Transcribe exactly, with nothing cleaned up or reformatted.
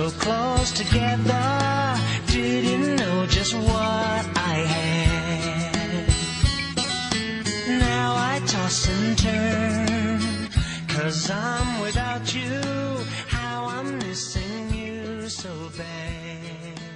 so close together, didn't know just what I had. Now I toss and turn, 'cause I'm without you, how I'm missing you so bad.